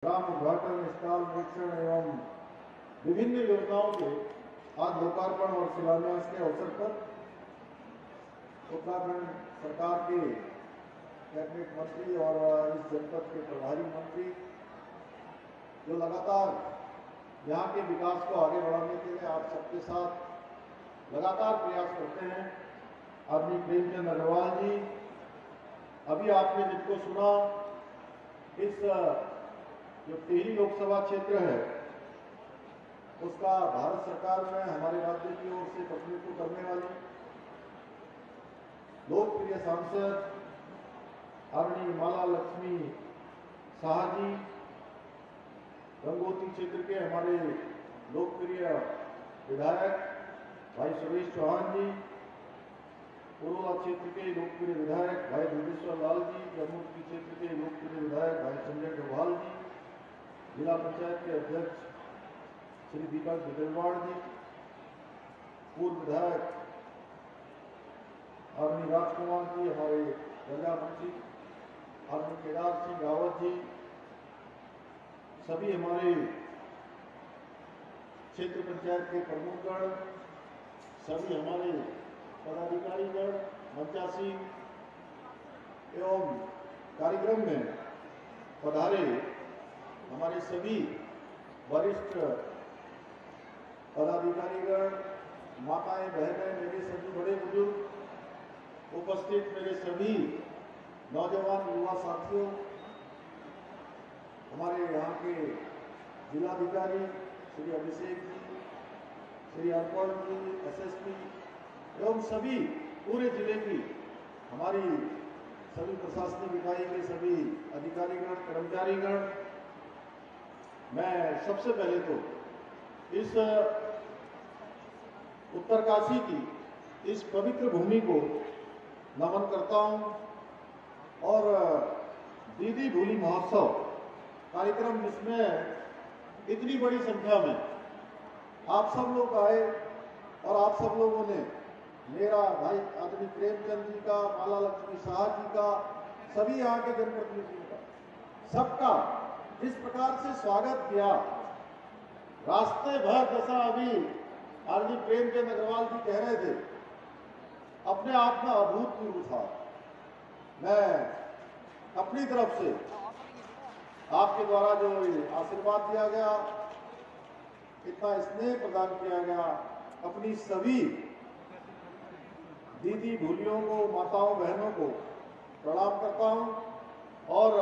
ग्राम उद्घाटन, स्थल निरीक्षण एवं विभिन्न योजनाओं के आज लोकार्पण और शिलान्यास के अवसर पर उत्तराखंड सरकार के कैबिनेट मंत्री और इस जनपद के प्रभारी मंत्री जो लगातार यहाँ के विकास को आगे बढ़ाने के लिए आप सबके साथ लगातार प्रयास करते हैं, आदरणीय प्रेमचंद अग्रवाल जी। अभी आपने जिनको सुना, इस जो टिहरी लोकसभा क्षेत्र है उसका भारत सरकार में हमारे राज्य की ओर से प्रतिनिधित्व करने वाली लोकप्रिय सांसद आदरणीय माला लक्ष्मी शाह जी, गंगोत्री क्षेत्र के हमारे लोकप्रिय विधायक भाई सुरेश चौहान जी, पुरोला क्षेत्र के लोकप्रिय विधायक भाई दुर्गेश्वर लाल जी, यमुनोत्री क्षेत्र के लोकप्रिय विधायक भाई संजय डोभाल जी, जिला पंचायत के अध्यक्ष श्री दीपक बिजलवाड़ जी, पूर्व विधायक आदरणीय राजकुमार जी, हमारे गंगा मंत्री आदरणीय केदार सिंह रावत जी, सभी हमारे क्षेत्र पंचायत के प्रमुखगण, सभी हमारे पदाधिकारीगण, मंचासी एवं कार्यक्रम में पधारे हमारे सभी वरिष्ठ पदाधिकारीगण, माताएं बहनें, मेरे सभी बड़े बुजुर्ग, उपस्थित मेरे सभी नौजवान युवा साथियों, हमारे यहाँ के जिलाधिकारी श्री अभिषेक जी, श्री अर्पण जी, एसएसपी एवं सभी पूरे जिले की हमारी सभी प्रशासनिक इकाई के सभी अधिकारीगण, कर्मचारीगण, मैं सबसे पहले तो इस उत्तरकाशी की इस पवित्र भूमि को नमन करता हूं और दीदी भूली महोत्सव कार्यक्रम जिसमें इतनी बड़ी संख्या में आप सब लोग आए और आप सब लोगों ने मेरा भाई आदरणीय प्रेमचंद जी का, माला लक्ष्मी शाह जी का, सभी यहाँ के जनप्रतिनिधियों का, सबका जिस प्रकार से स्वागत किया, रास्ते भर जैसा अभी आदरणीय प्रेमचंद अग्रवाल जी कह रहे थे, अपने आप में अभूतपूर्व था। मैं अपनी तरफ से आपके द्वारा जो आशीर्वाद दिया गया, इतना स्नेह प्रदान किया गया, अपनी सभी दीदी भूलियों को, माताओं बहनों को प्रणाम करता हूं और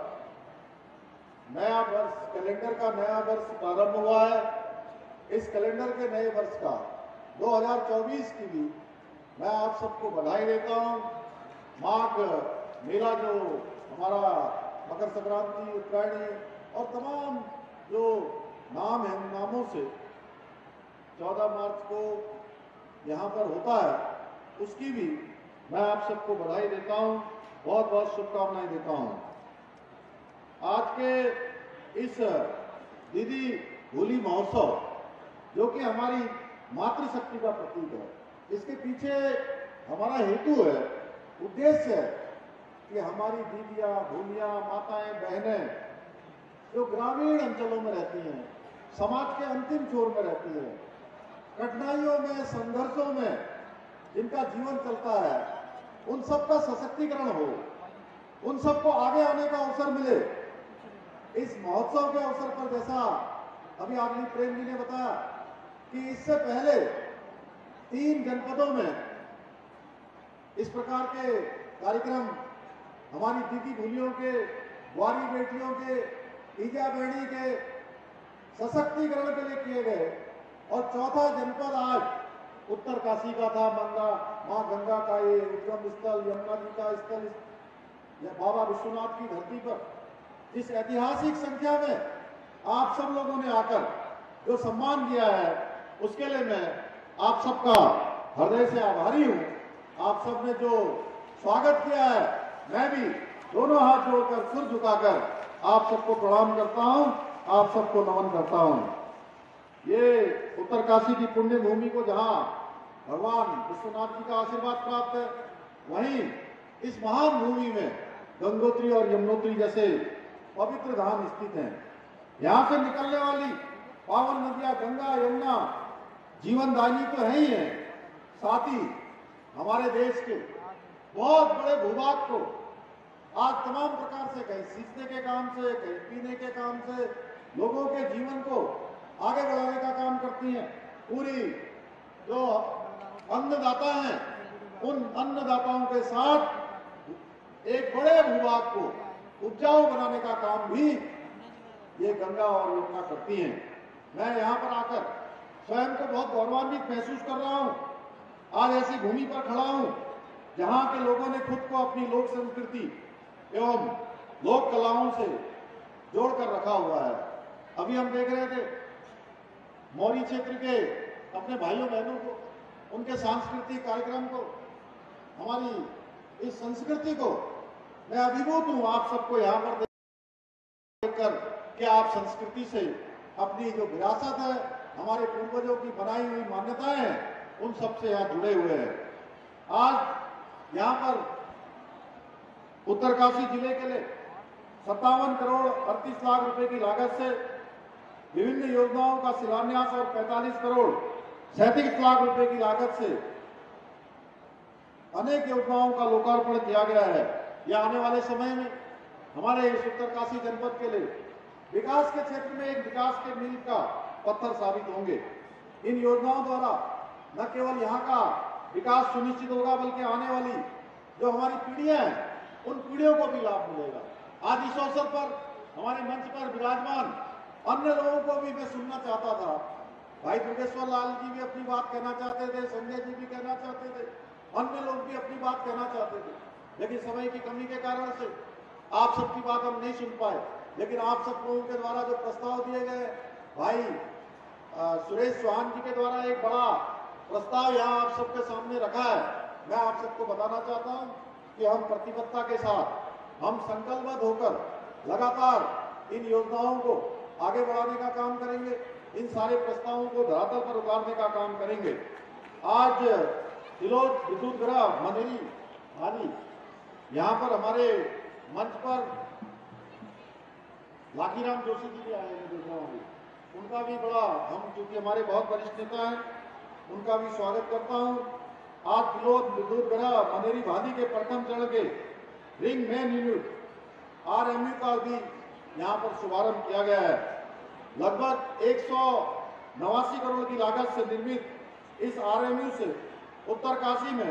नया वर्ष, कैलेंडर का नया वर्ष प्रारंभ हुआ है। इस कैलेंडर के नए वर्ष का 2024 की भी मैं आप सबको बधाई देता हूं। माघ मेला जो हमारा मकर संक्रांति, उत्तरायणी और तमाम जो नाम है, नामों से 14 मार्च को यहाँ पर होता है, उसकी भी मैं आप सबको बधाई देता हूँ, बहुत बहुत शुभकामनाएं देता हूँ। आज के इस दीदी भूली महोत्सव जो कि हमारी मातृशक्ति का प्रतीक है, इसके पीछे हमारा हेतु है, उद्देश्य है कि हमारी दीदियां, भूलियां, माताएं, बहनें जो ग्रामीण अंचलों में रहती हैं, समाज के अंतिम छोर में रहती हैं, कठिनाइयों में, संघर्षों में जिनका जीवन चलता है, उन सबका सशक्तिकरण हो, उन सबको आगे आने का अवसर मिले। इस महोत्सव के अवसर पर जैसा अभी आदरणीय प्रेम जी ने बताया कि इससे पहले 3 जनपदों में इस प्रकार के कार्यक्रम हमारी दीदी भूलियों के, बुआरी बेटियों के, ईजा बहनी के सशक्तिकरण के लिए किए गए और चौथा जनपद आज उत्तरकाशी का था। मां गंगा का ये उद्गम स्थल, यमुना जी का स्थल, बाबा विश्वनाथ की धरती पर इस ऐतिहासिक संख्या में आप सब लोगों ने आकर जो सम्मान किया है, उसके लिए मैं आप सबका हृदय से आभारी हूं। आप सब ने जो स्वागत किया है, मैं भी दोनों हाथ जोड़कर, सिर झुकाकर आप सबको प्रणाम करता हूं, आप सबको नमन करता हूं। ये उत्तरकाशी की पुण्य भूमि को जहां भगवान विश्वनाथ जी का आशीर्वाद प्राप्त है, वहीं इस महान भूमि में गंगोत्री और यमुनोत्री जैसे पवित्र धाम स्थित हैं। यहां से निकलने वाली पावन नदियां गंगा यमुना जीवनदायिनी तो है ही है, साथ ही हमारे देश के बहुत बड़े भूभाग को आज तमाम प्रकार से, कहीं सींचने के काम से, कहीं पीने के काम से, लोगों के जीवन को आगे बढ़ाने का काम करती हैं। पूरी जो अन्नदाता हैं, उन अन्नदाताओं के साथ एक बड़े भूभाग को उपजाऊ बनाने का काम भी ये गंगा और यमुना करती हैं। मैं यहाँ पर आकर स्वयं को बहुत गौरवान्वित महसूस कर रहा हूँ। आज ऐसी भूमि पर खड़ा हूँ जहाँ के लोगों ने खुद को अपनी लोक संस्कृति एवं लोक कलाओं से जोड़कर रखा हुआ है। अभी हम देख रहे थे मौरी क्षेत्र के अपने भाइयों बहनों को, उनके सांस्कृतिक कार्यक्रम को, हमारी इस संस्कृति को। मैं अभिभूत हूँ आप सबको यहाँ पर देखकर कि आप संस्कृति से अपनी जो विरासत है, हमारे पूर्वजों की बनाई हुई मान्यताएं हैं, उन सबसे यहाँ जुड़े हुए हैं। आज यहाँ पर उत्तरकाशी जिले के लिए 57 करोड़ 38 लाख रुपए की लागत से विभिन्न योजनाओं का शिलान्यास और 45 करोड़ 37 लाख रुपए की लागत से अनेक योजनाओं का लोकार्पण किया गया है। यह आने वाले समय में हमारे इस उत्तरकाशी जनपद के लिए विकास के क्षेत्र में एक विकास के मील का पत्थर साबित होंगे। इन योजनाओं द्वारा न केवल यहाँ का विकास सुनिश्चित होगा, बल्कि आने वाली जो हमारी पीढ़ियां हैं, उन पीढ़ियों को भी लाभ मिलेगा। आज इस अवसर पर हमारे मंच पर विराजमान अन्य लोगों को भी मैं सुनना चाहता था। भाई दुर्गेश्वर लाल जी भी अपनी बात कहना चाहते थे, संजय जी भी कहना चाहते थे, अन्य लोग भी अपनी बात कहना चाहते थे, लेकिन समय की कमी के कारण से आप सबकी बात हम नहीं सुन पाए। लेकिन आप सब लोगों के द्वारा जो प्रस्ताव दिए गए, भाई सुरेश चौहान जी के द्वारा एक बड़ा प्रस्ताव यहाँ आप सबके सामने रखा है। मैं आप सबको बताना चाहता हूँ कि हम प्रतिबद्धता के साथ, हम संकल्पबद्ध होकर लगातार इन योजनाओं को आगे बढ़ाने का काम करेंगे। इन सारे प्रस्तावों को धरातल पर उतारने का काम करेंगे। आज तिलोद विद्युत गृह मनेरी भाली, यहाँ पर हमारे मंच पर लाखीराम जोशी जी भी आए हैं, देख रहा हूँ। उनका भी बड़ा, हम क्योंकि हमारे बहुत वरिष्ठ नेता हैं, उनका भी स्वागत करता हूँ। आज तिलोद विद्युत गृह मनेरी भाली के प्रथम चरण के रिंग मेन यूनिट RMU का भी यहाँ पर शुभारंभ किया गया है। लगभग 189 करोड़ की लागत से निर्मित इस RMU से उत्तरकाशी में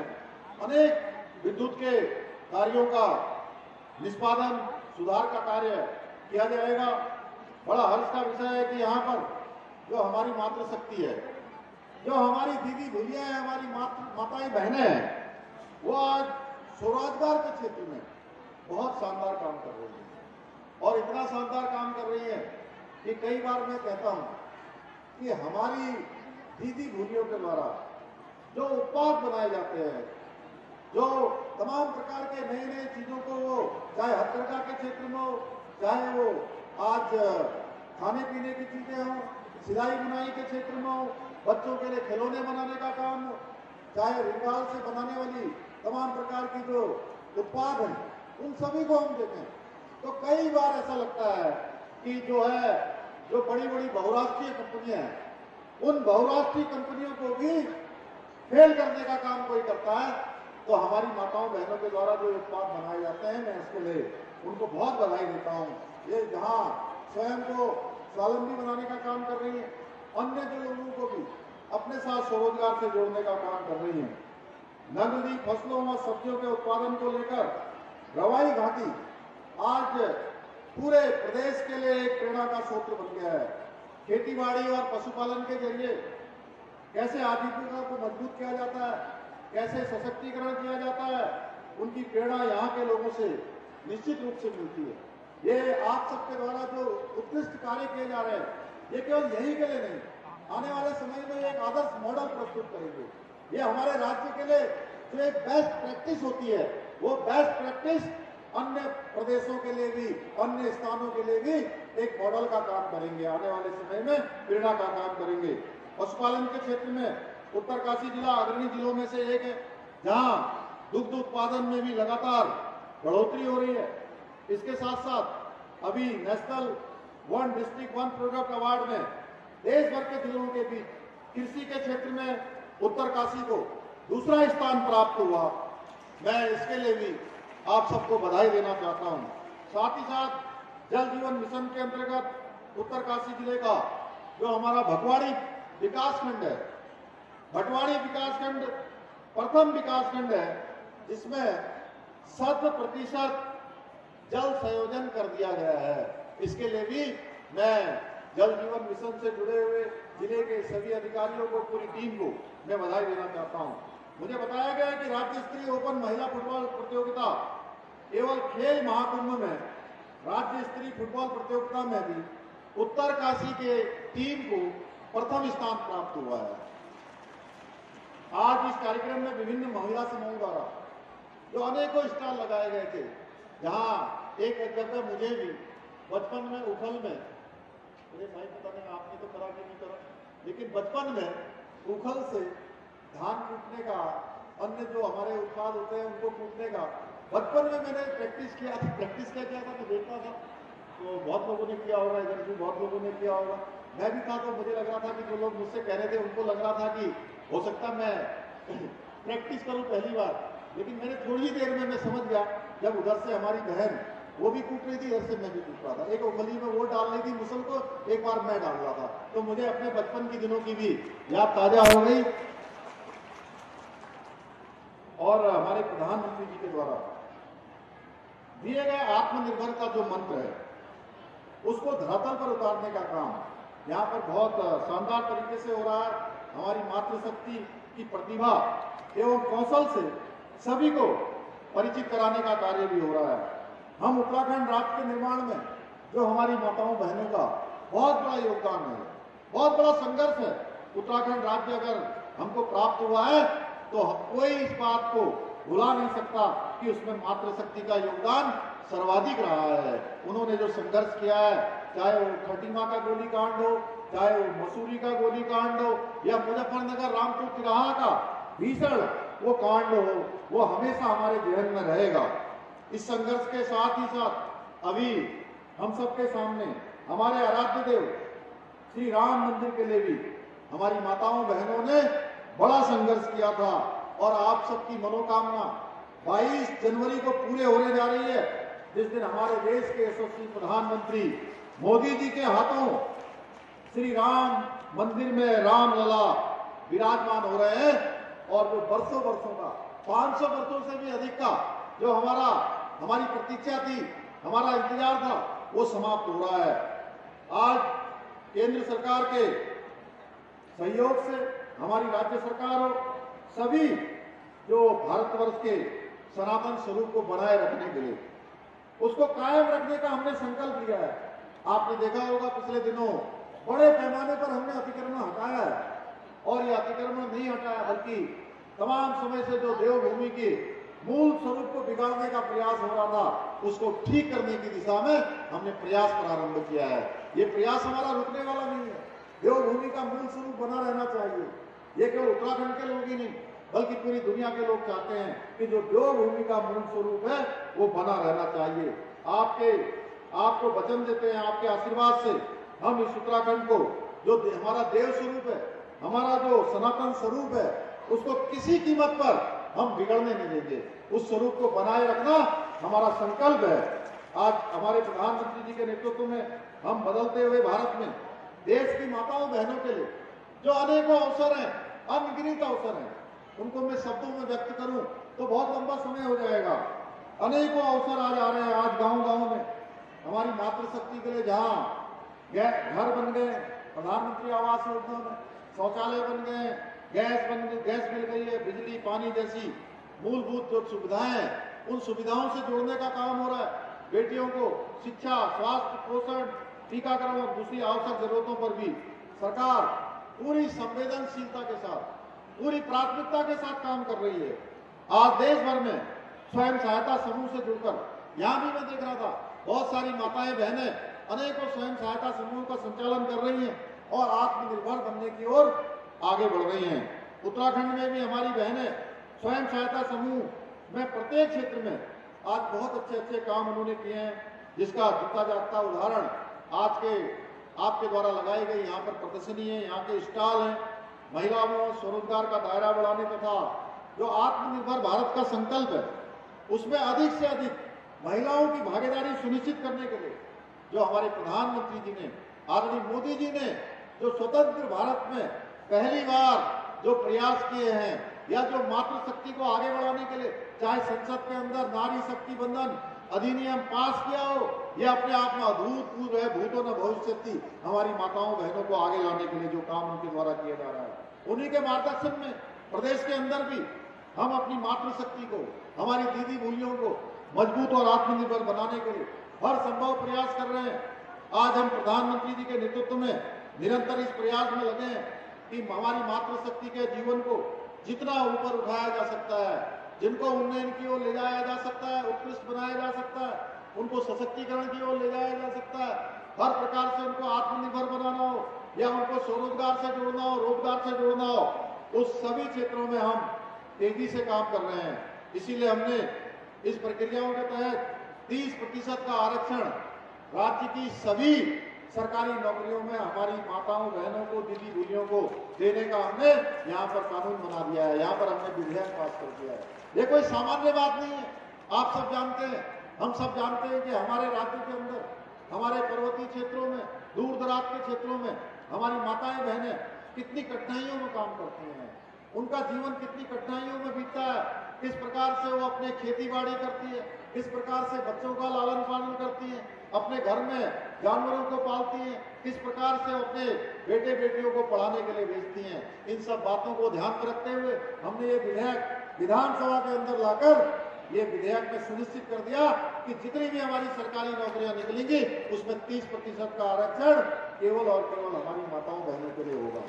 अनेक विद्युत के कार्यों का निष्पादन, सुधार का कार्य किया जाएगा। बड़ा हर्ष का विषय है कि यहाँ पर जो हमारी मातृशक्ति है, जो हमारी दीदी भैया है, हमारी माताएं बहनें हैं, वो आज स्वरोजगार के क्षेत्र में बहुत शानदार काम कर रही है। और इतना शानदार काम कर रही है कि कई बार मैं कहता हूँ कि हमारी दीदी भूलियों के द्वारा जो उत्पाद बनाए जाते हैं, जो तमाम प्रकार के नए नए चीजों को, वो चाहे हथकरघा के क्षेत्र में हो, चाहे वो आज खाने पीने की चीजें हो, सिलाई बुनाई के क्षेत्र में हो, बच्चों के लिए खिलौने बनाने का काम हो, चाहे रिंगाल से बनाने वाली तमाम प्रकार की जो उत्पाद हैं, उन सभी को हम देखें तो कई बार ऐसा लगता है कि जो बड़ी बड़ी बहुराष्ट्रीय कंपनियां हैं, उन बहुराष्ट्रीय कंपनियों को भी फेल करने का काम कोई करता है। तो हमारी माताओं बहनों के द्वारा जो उत्पाद बनाए जाते हैं, मैं इसके लिए उनको बहुत बधाई देता हूँ। ये जहाँ स्वयं को स्वावलंबी बनाने का काम कर रही है, अन्य जो लोगों को भी अपने साथ स्वरोजगार से जोड़ने का काम कर रही है। नगदी फसलों व सब्जियों के उत्पादन को लेकर रवाई घाटी आज पूरे प्रदेश के लिए एक प्रेरणा का स्रोत बन गया है। खेतीबाड़ी और पशुपालन के जरिए कैसे आजीविका को मजबूत किया जाता है, कैसे सशक्तिकरण किया जाता है, उनकी प्रेरणा यहाँ के लोगों से निश्चित रूप से मिलती है। ये आप सबके द्वारा जो उत्कृष्ट कार्य किए जा रहे हैं, ये केवल यही के लिए नहीं, आने वाले समय में एक आदर्श मॉडल प्रस्तुत करेंगे। ये हमारे राज्य के लिए जो एक बेस्ट प्रैक्टिस होती है, वो बेस्ट प्रैक्टिस अन्य प्रदेशों के लिए भी, अन्य स्थानों के लिए भी एक मॉडल का काम करेंगे। आने वाले समय में प्रेरणा का काम करेंगे। पशुपालन के क्षेत्र में उत्तरकाशी जिला अग्रणी जिलों में से एक है, जहां दुग्ध उत्पादन में भी लगातार बढ़ोतरी हो रही है। इसके साथ साथ अभी national one district one product award में देश भर के जिलों के बीच कृषि के क्षेत्र में उत्तरकाशी को दूसरा स्थान प्राप्त हुआ। मैं इसके लिए भी आप सबको बधाई देना चाहता हूं। साथ ही साथ जल जीवन मिशन के अंतर्गत उत्तरकाशी जिले का जो हमारा भटवाड़ी विकासखंड है, भटवाड़ी विकासखंड प्रथम विकासखंड है जिसमें 100% जल संयोजन कर दिया गया है। इसके लिए भी मैं जल जीवन मिशन से जुड़े हुए जिले के सभी अधिकारियों को, पूरी टीम को मैं बधाई देना चाहता हूं। मुझे बताया गया है कि राज्य स्तरीय ओपन महिला फुटबॉल प्रतियोगिता केवल खेल महाकुंभ में राज्य स्तरीय फुटबॉल प्रतियोगिता में भी उत्तरकाशी के टीम को प्रथम स्थान प्राप्त हुआ है। आज इस कार्यक्रम में विभिन्न महिला समूहों द्वारा जो अनेकों स्टॉल लगाए गए थे, जहां एक जगह मुझे भी बचपन में उखल में, मुझे भाई पता नहीं आपने तो करा कि नहीं करा, लेकिन बचपन में उखल से धान कूटने का, अन्य जो हमारे उत्पाद होते हैं उनको कूटने का बचपन में मैंने प्रैक्टिस किया था। तो देखता था, तो बहुत लोगों ने किया होगा, इधर भी बहुत लोगों ने किया होगा, मैं भी था। तो मुझे लग रहा था कि जो लोग मुझसे कह रहे थे उनको लग रहा था कि हो सकता मैं प्रैक्टिस करूं पहली बार, लेकिन मैंने थोड़ी देर में मैं समझ गया। जब उधर से हमारी बहन वो भी कूट रही थी, इधर से मैं भी कूट रहा था, एक उंगली में वो डाल रही थी मुसल को, एक बार मैं डाल रहा था, तो मुझे अपने बचपन के दिनों की भी याद ताजा हो गई। और हमारे प्रधानमंत्री जी के द्वारा दिए गए आत्मनिर्भर का जो मंत्र है उसको धरातल पर उतारने का काम यहाँ पर बहुत शानदार तरीके से हो रहा है। हमारी मातृशक्ति की प्रतिभा एवं कौशल से सभी को परिचित कराने का कार्य भी हो रहा है। हम उत्तराखंड राज्य के निर्माण में जो हमारी माताओं बहनों का बहुत बड़ा योगदान है, बहुत बड़ा संघर्ष है। उत्तराखंड राज्य अगर हमको प्राप्त हुआ है तो कोई इस बात को भुला नहीं सकता कि उसमें मातृशक्ति का योगदान सर्वाधिक रहा है। उन्होंने जो संघर्ष किया है, चाहे वो खटीमा का गोलीकांड हो, चाहे वो मसूरी का गोलीकांड हो, या मुजफ्फरनगर रामपुर तिराहा का भीषण वो कांड हो, वो हमेशा हमारे जहन में रहेगा। इस संघर्ष के साथ ही साथ अभी हम सबके सामने हमारे आराध्य देव श्री राम मंदिर के लिए भी हमारी माताओं बहनों ने बड़ा संघर्ष किया था, और आप सबकी मनोकामना 22 जनवरी को पूरे होने जा रही है, जिस दिन हमारे देश के यशस्वी प्रधानमंत्री मोदी जी के हाथों श्री राम मंदिर में रामलला विराजमान हो रहे हैं। और वो वर्षों का 500 वर्षों से भी अधिक का जो हमारी प्रतीक्षा थी, हमारा इंतजार था, वो समाप्त हो रहा है। आज केंद्र सरकार के सहयोग से हमारी राज्य सरकार हो, सभी जो भारतवर्ष के सनातन स्वरूप को बनाए रखने के लिए, उसको कायम रखने का हमने संकल्प लिया है। आपने देखा होगा पिछले दिनों बड़े पैमाने पर हमने अतिक्रमण हटाया है, और ये अतिक्रमण नहीं हटाया बल्कि तमाम समय से जो देवभूमि के मूल स्वरूप को बिगाड़ने का प्रयास हो रहा था, उसको ठीक करने की दिशा में हमने प्रयास प्रारंभ किया है। ये प्रयास हमारा रुकने वाला नहीं है। देवभूमि का मूल स्वरूप बना रहना चाहिए। ये केवल उत्तराखंड के लोग ही नहीं बल्कि पूरी दुनिया के लोग चाहते हैं कि जो देवभूमि का मूल स्वरूप है वो बना रहना चाहिए। आपको वचन देते हैं, आपके आशीर्वाद से हम इस उत्तराखंड को जो हमारा देव स्वरूप है, हमारा जो सनातन स्वरूप है, उसको किसी कीमत पर हम बिगड़ने नहीं देंगे। उस स्वरूप को बनाए रखना हमारा संकल्प है। आज हमारे प्रधानमंत्री जी के नेतृत्व में हम बदलते हुए भारत में देश की माताओं बहनों के लिए जो अनेकों अवसर हैं, अनगिनत अवसर हैं, उनको मैं शब्दों में व्यक्त करूं तो बहुत लंबा समय हो जाएगा। अनेकों अवसर आज आ रहे हैं। आज गांव-गांव में हमारी मातृशक्ति के लिए जहां घर बन गए, प्रधानमंत्री आवास योजना में शौचालय बन गए, गैस मिल गई है, बिजली पानी जैसी मूलभूत जो सुविधाएं हैं, उन सुविधाओं से जोड़ने का काम हो रहा है। बेटियों को शिक्षा, स्वास्थ्य, पोषण, टीकाकरण और दूसरी आवश्यक जरूरतों पर भी सरकार पूरी संवेदनशीलता के साथ, पूरी प्राथमिकता के साथ काम कर रही है। आज देश भर में स्वयं सहायता समूह से जुड़कर, यहाँ भी मैं देख रहा था, बहुत सारी माताएं बहनें अनेकों स्वयं सहायता समूह का संचालन कर रही हैं और आत्मनिर्भर बनने की ओर आगे बढ़ रही हैं। उत्तराखंड में भी हमारी बहनें स्वयं सहायता समूह में प्रत्येक क्षेत्र में आज बहुत अच्छे काम उन्होंने किए हैं, जिसका जीता जागता उदाहरण आज के आपके द्वारा लगाई गई यहाँ पर प्रदर्शनी है, यहाँ के स्टॉल हैं, महिलाओं में स्वरोजगार का दायरा बढ़ाने तथा जो आत्मनिर्भर भारत का संकल्प है उसमें अधिक से अधिक महिलाओं की भागीदारी सुनिश्चित करने के लिए जो हमारे प्रधानमंत्री जी ने, आदरणीय मोदी जी ने जो स्वतंत्र भारत में पहली बार जो प्रयास किए हैं या जो मातृशक्ति को आगे बढ़ाने के लिए चाहे संसद के अंदर नारी शक्ति बंधन अधिनियम पास किया हो, यह अपने आप में अभूतपूर्व है। भूतो न भविष्यति, हमारी माताओं बहनों को आगे लाने के लिए जो काम उनके द्वारा किया जा रहा है, उन्हीं के मार्गदर्शन में प्रदेश के अंदर भी हम अपनी मातृशक्ति को, हमारी दीदी बूलियों को मजबूत और आत्मनिर्भर बनाने के लिए हर संभव प्रयास कर रहे हैं। आज हम प्रधानमंत्री जी के नेतृत्व में निरंतर इस प्रयास में लगे हैं कि हमारी मातृशक्ति के जीवन को जितना ऊपर उठाया जा सकता है, जिनको उन्नयन की ओर ले जाया जा सकता है, उत्कृष्ट बनाया जा सकता है, उनको सशक्तिकरण की ओर ले जाया जा सकता है, हर प्रकार से उनको आत्मनिर्भर बनाना हो या उनको स्वरोजगार से जोड़ना हो, रोजगार से जोड़ना हो, उस सभी क्षेत्रों में हम तेजी से काम कर रहे हैं। इसीलिए हमने इस प्रक्रियाओं के तहत 30% का आरक्षण राज्य की सभी सरकारी नौकरियों में हमारी माताओं बहनों को, दीदी बूलियों को देने का हमने यहाँ पर कानून बना दिया है, यहाँ पर हमने विधेयक पास कर दिया है। ये कोई सामान्य बात नहीं है। आप सब जानते हैं, हम सब जानते हैं कि हमारे राज्य के अंदर, हमारे पर्वतीय क्षेत्रों में, दूर दराज के क्षेत्रों में हमारी माताएं बहनें कितनी कठिनाइयों में काम करती हैं, उनका जीवन कितनी कठिनाइयों में बीतता है, किस प्रकार से वो अपने खेती बाड़ी करती है, किस प्रकार से बच्चों का लालन पालन करती है, अपने घर में जानवरों को पालती हैं, किस प्रकार से अपने बेटे बेटियों को पढ़ाने के लिए भेजती हैं। इन सब बातों को ध्यान में रखते हुए हमने ये विधेयक विधानसभा के अंदर लाकर ये विधेयक में सुनिश्चित कर दिया कि जितनी भी हमारी सरकारी नौकरियां निकलेंगी उसमें 30% का आरक्षण केवल और केवल हमारी माताओं बहनों के लिए होगा।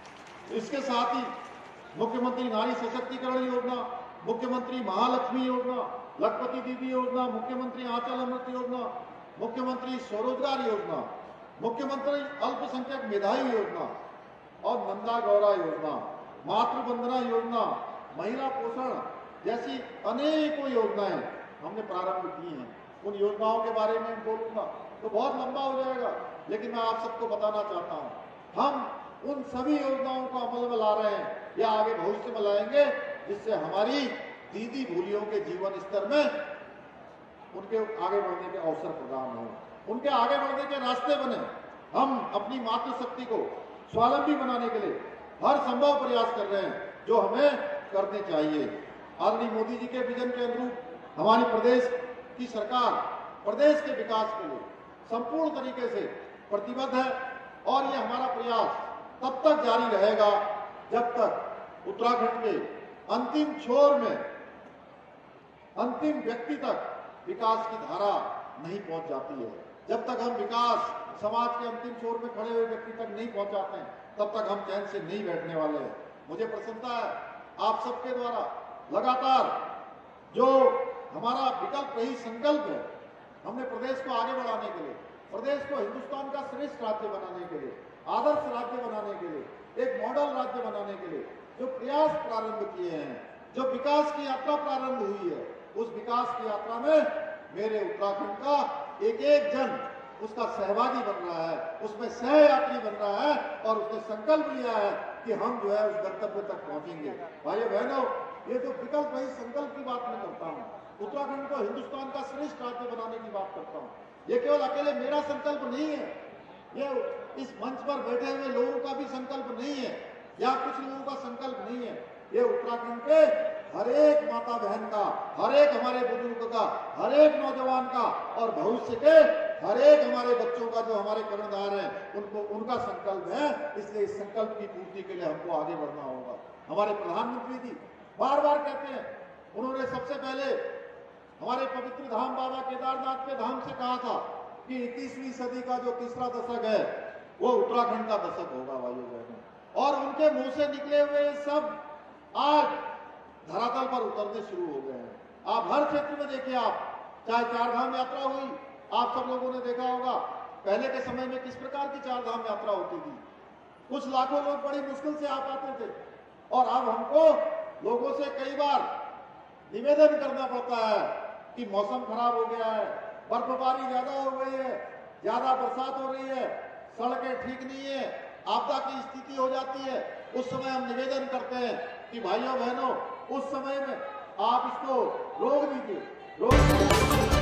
इसके साथ ही मुख्यमंत्री नारी सशक्तिकरण योजना, मुख्यमंत्री महालक्ष्मी योजना, लखपति दीदी योजना, मुख्यमंत्री आंचल अमृत योजना, मुख्यमंत्री स्वरोजगार योजना, मुख्यमंत्री अल्पसंख्यक मेधावी योजना और नंदा गौरा योजना, मातृवंदना योजना, महिला पोषण जैसी अनेकों योजनाएं हमने प्रारंभ की हैं। उन योजनाओं के बारे में बोलूंगा तो बहुत लंबा हो जाएगा, लेकिन मैं आप सबको बताना चाहता हूं हम उन सभी योजनाओं को अमल में ला रहे हैं या आगे भविष्य में लाएंगे, जिससे हमारी दीदी बूलियों के जीवन स्तर में उनके आगे बढ़ने के अवसर प्रदान हो, उनके आगे बढ़ने के रास्ते बने। हम अपनी मातृशक्ति को स्वावलंबी बनाने के लिए हर संभव प्रयास कर रहे हैं जो हमें करने चाहिए। आदरणीय मोदी जी के विजन के अनुरूप हमारी प्रदेश की सरकार प्रदेश के विकास के लिए संपूर्ण तरीके से प्रतिबद्ध है और ये हमारा प्रयास तब तक जारी रहेगा जब तक उत्तराखंड के अंतिम छोर में अंतिम व्यक्ति तक विकास की धारा नहीं पहुंच जाती है। जब तक हम विकास समाज के अंतिम छोर में खड़े हुए व्यक्ति तक नहीं पहुंचाते हैं, तब तक हम चैन से नहीं बैठने वाले हैं। मुझे प्रसन्नता है आप सबके द्वारा लगातार जो हमारा विकल्प रही संकल्प है, हमने प्रदेश को आगे बढ़ाने के लिए, प्रदेश को हिंदुस्तान का श्रेष्ठ राज्य बनाने के लिए, आदर्श राज्य बनाने के लिए, एक मॉडल राज्य बनाने के लिए जो प्रयास प्रारंभ किए हैं, जो विकास की यात्रा प्रारंभ हुई है, उस विकास की यात्रा में मेरे उत्तराखंड का एक एक जन उसका सहभागी बन रहा है, उसमें सहयात्री बन रहा है और उसने संकल्प लिया है कि हम जो है उस गंतव्य तक पहुंचेंगे। भाइयों बहनों, ये जो विकल्प रही संकल्प की बात मैं करता हूँ, उत्तराखंड को हिंदुस्तान का श्रेष्ठ राज्य बनाने की बात करता हूँ, ये केवल अकेले मेरा संकल्प नहीं है, ये इस मंच पर बैठे हुए लोगों का भी संकल्प नहीं है या कुछ लोगों का संकल्प नहीं है, ये उत्तराखंड के हर एक माता बहन का, हर एक हमारे बुजुर्ग का, हर एक नौजवान का और भविष्य के हर एक हमारे बच्चों का जो हमारे कर्णधार हैं उनको उनका संकल्प है। इसलिए इस संकल्प की पूर्ति के लिए हमको आगे बढ़ना होगा। हमारे प्रधानमंत्री जी बार बार कहते हैं, उन्होंने सबसे पहले हमारे पवित्र धाम बाबा केदारनाथ के धाम से कहा था कि 21वीं सदी का जो तीसरा दशक है वो उत्तराखंड का दशक होगा भाइयों बहनों, और उनके मुंह से निकले हुए सब आज धरातल पर उतरने शुरू हो गए हैं। आप हर क्षेत्र में देखिए, आप चाहे चारधाम यात्रा हुई, आप सब लोगों ने देखा होगा पहले के समय में किस प्रकार की चारधाम यात्रा होती थी, कुछ लाखों लोग बड़ी मुश्किल से आ पाते थे और अब हमको लोगों से कई बार निवेदन करना पड़ता है कि मौसम खराब हो गया है, बर्फबारी ज्यादा हो गई है, ज्यादा बरसात हो रही है, सड़कें ठीक नहीं है, आपदा की स्थिति हो जाती है, उस समय हम निवेदन करते हैं कि भाइयों बहनों उस समय में आप इसको रोक दीजिए।